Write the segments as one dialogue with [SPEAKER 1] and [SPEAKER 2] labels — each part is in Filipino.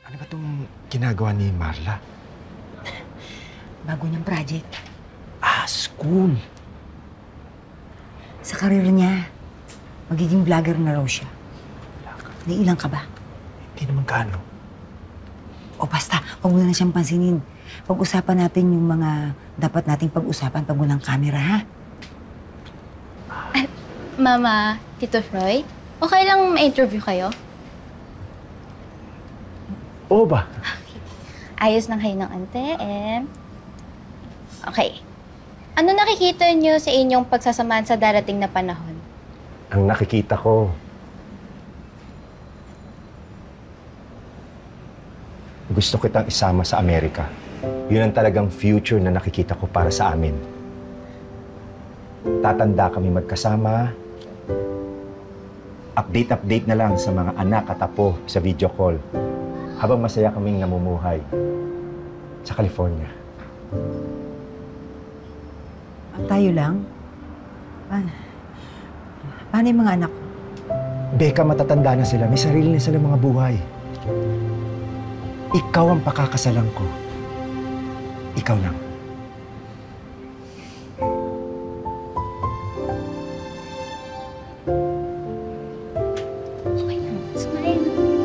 [SPEAKER 1] Ano ba itong ginagawa ni Marla?
[SPEAKER 2] Bago niyang project.
[SPEAKER 1] School.
[SPEAKER 2] Sa karir niya, magiging vlogger na raw siya. Naiilang ka ba?
[SPEAKER 1] Hindi naman gaano.
[SPEAKER 2] O basta, huwag mo na siyang pansinin. Pag-usapan natin yung mga dapat nating pag-usapan pag walang camera, ha?
[SPEAKER 3] Mama, Tito Froy, okay lang ma-interview kayo?
[SPEAKER 1] Oo ba?
[SPEAKER 3] Ayos lang kayo ng ante, Okay. Ano nakikita niyo sa inyong pagsasamahan sa darating na panahon?
[SPEAKER 1] Ang nakikita ko, gusto kitang isama sa Amerika. Yun ang talagang future na nakikita ko para sa amin. Tatanda kami magkasama. Update na lang sa mga anak at apo sa video call habang masaya kaming namumuhay sa California.
[SPEAKER 2] Tayo lang? Paano yung mga anak ko?
[SPEAKER 1] Beka, matatanda na sila. May sarili na sila mga buhay. Ikaw ang pakakasalan ko. Ikaw lang.
[SPEAKER 3] Okay lang. Smile.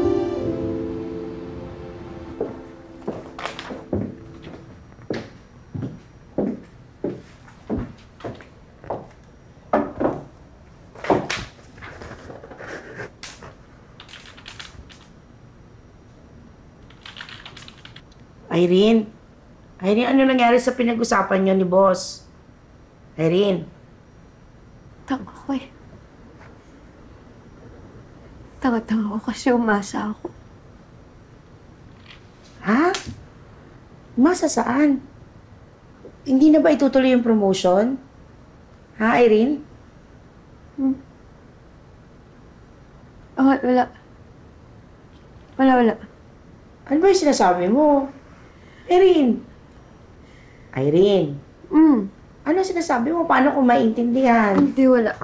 [SPEAKER 4] Irene? Irene, ano nangyari sa pinag-usapan niyo ni boss? Irene?
[SPEAKER 5] Tanga ko eh. Tanga-tanga ko kasi umasa ako.
[SPEAKER 4] Ha? Masa saan? Hindi na ba itutuloy yung promotion? Ha, Irene?
[SPEAKER 5] Wala. Wala.
[SPEAKER 4] Ano ba yung sinasabi mo? Irene? Irene? Ano sinasabi mo? Paano ko maintindihan?
[SPEAKER 5] Hindi, wala.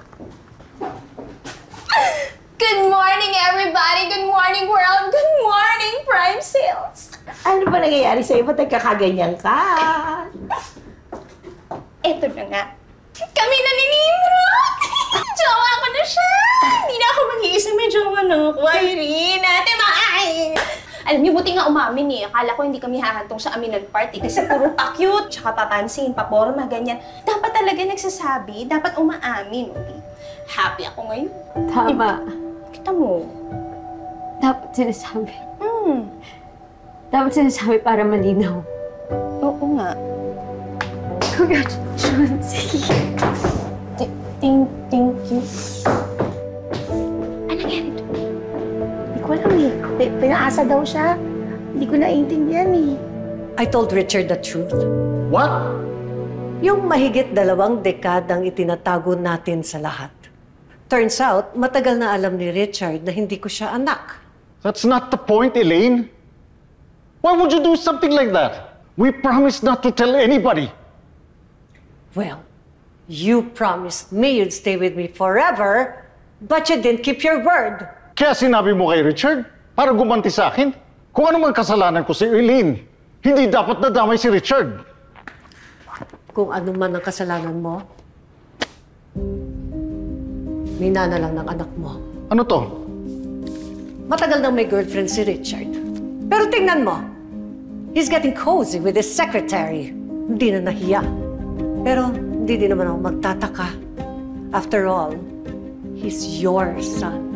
[SPEAKER 3] Good morning, everybody! Good morning, world! Good morning, Prime Sales!
[SPEAKER 4] Ano ba nangyayari sa'yo? Ba't nagkakaganyan ka?
[SPEAKER 3] Eto na nga. Kami na ni Nimrod! Jowa ko na siya! Hindi na ako mag-iisa. May jowa na ako, Irene. Ate Mai! Alam niyo, buti nga umamin eh. Akala ko hindi kami hahantong sa aminan party kasi puro pa-cute, tsaka papansin, paporma, ganyan. Dapat talaga nagsasabi, dapat umaamin. Okay? Happy ako ngayon.
[SPEAKER 5] Tama.
[SPEAKER 3] Kita mo.
[SPEAKER 5] Dapat sinasabi. Dapat sinasabi para malinaw.
[SPEAKER 3] Oo nga.
[SPEAKER 5] Congratulations.
[SPEAKER 3] Thank you. Ano nangyari doon?
[SPEAKER 4] Hindi ko alam eh. Pinaasa daw siya. Hindi ko naiintindihan eh.
[SPEAKER 6] I told Richard the truth.
[SPEAKER 7] What?
[SPEAKER 6] Yung mahigit 2 dekadang itinatago natin sa lahat. Turns out, matagal na alam ni Richard na hindi ko siya anak.
[SPEAKER 7] That's not the point, Elaine. Why would you do something like that? We promised not to tell anybody.
[SPEAKER 6] Well, you promised me you'd stay with me forever, but you didn't keep your word.
[SPEAKER 7] Kaya sinabi mo kay Richard, para gumanti sa akin, kung ano man kasalanan ko si Elaine, hindi dapat nadamay si Richard.
[SPEAKER 6] Kung ano man ang kasalanan mo, minana lang ng anak mo.
[SPEAKER 7] Ano to?
[SPEAKER 6] Matagal nang may girlfriend si Richard. Pero tingnan mo, he's getting cozy with his secretary. Hindi na nahiya. Pero hindi din naman ako magtataka. After all, he's your son.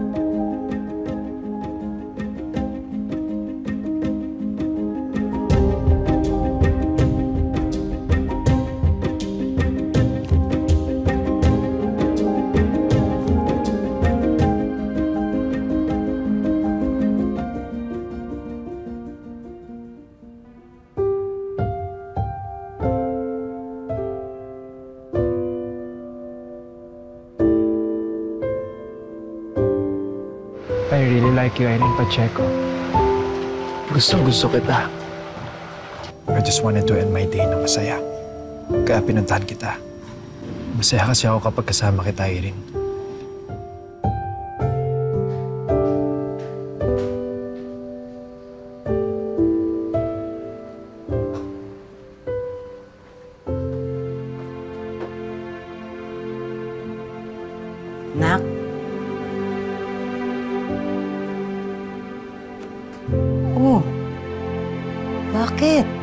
[SPEAKER 1] I really like you, Irene Pacheco. Gusto kita. I just wanted to end my day na masaya. Kaya pinuntahan kita. Masaya kasi ako kapag kasama kita, Irene.
[SPEAKER 8] Bakit?